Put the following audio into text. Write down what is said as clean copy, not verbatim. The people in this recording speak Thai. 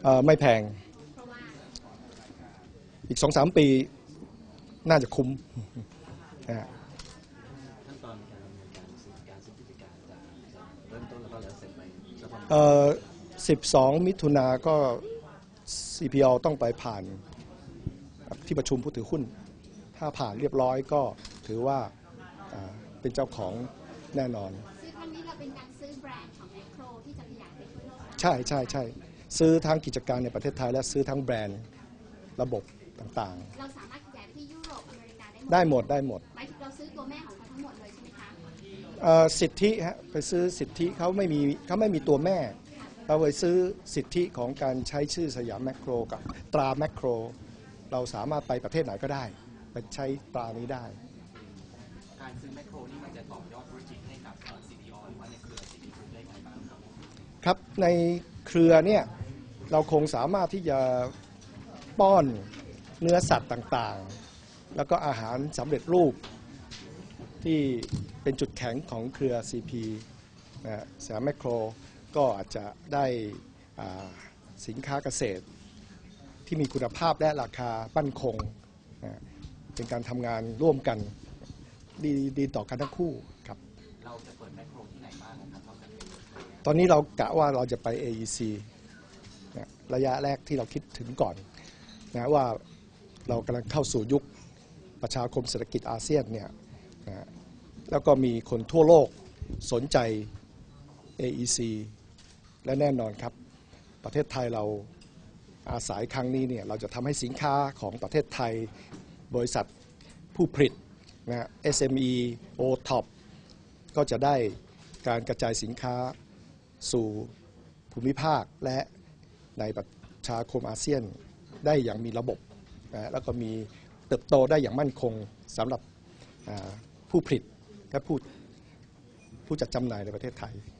ไม่แพงอีก 2-3 ปีน่าจะคุ้มขั้นตอนการดำเนินการซื้อกิจการจะเริ่มต้นแล้วก็แล้วเสร็จไป 12 มิถุนาก็ CPO ต้องไปผ่านที่ประชุมผู้ถือหุ้นถ้าผ่านเรียบร้อยก็ถือว่าเป็นเจ้าของแน่นอนซื้อครั้งนี้เราเป็นการซื้อแบรนด์ของแมคโครที่จะขยายไปทั่วโลกใช่ซื้อทั้งกิจการในประเทศไทยและซื้อทั้งแบรนด์ระบบต่างๆเราสามารถขยายที่ยุโรปอเมริกาได้หมดหมายถึงเราซื้อตัวแม่ของเขาทั้งหมดเลยใช่ไหมคะสิทธิฮะไปซื้อสิทธิเขาไม่มีตัวแม่เราไปซื้อสิทธิของการใช้ชื่อสยามแมคโครกับตราแมคโครเราสามารถไปประเทศไหนก็ได้ไปใช้ตรานี้ได้การซื้อแมคโครนี่มันจะต่อยอดธุรกิจให้กับ CPO หรือว่าในเครือ CPO ได้ไงบ้างครับในเครือเนี่ยเราคงสามารถที่จะป้อนเนื้อสัตว์ต่างๆแล้วก็อาหารสำเร็จรูปที่เป็นจุดแข็งของเครือ CP สยามแมคโครก็อาจจะได้สินค้าเกษตรที่มีคุณภาพและราคามั่นคงเป็นการทำงานร่วมกันดีต่อกันทั้งคู่ครับเราจะเปิดแมคโครที่ไหนบ้างครับตอนนี้เรากะว่าเราจะไป AEC ระยะแรกที่เราคิดถึงก่อนนะว่าเรากำลังเข้าสู่ยุคประชาคมเศรษฐกิจอาเซียนเนี่ยแล้วก็มีคนทั่วโลกสนใจ AEC และแน่นอนครับประเทศไทยเราอาศัยครั้งนี้เนี่ยเราจะทำให้สินค้าของประเทศไทยบริษัทผู้ผลิตนะ SME OTOP ก็จะได้การกระจายสินค้าสู่ภูมิภาคและในประชาคมอาเซียนได้อย่างมีระบบนะแล้วก็มีเติบโตได้อย่างมั่นคงสำหรับผู้ผลิตและผู้จัดจำหน่ายในประเทศไทย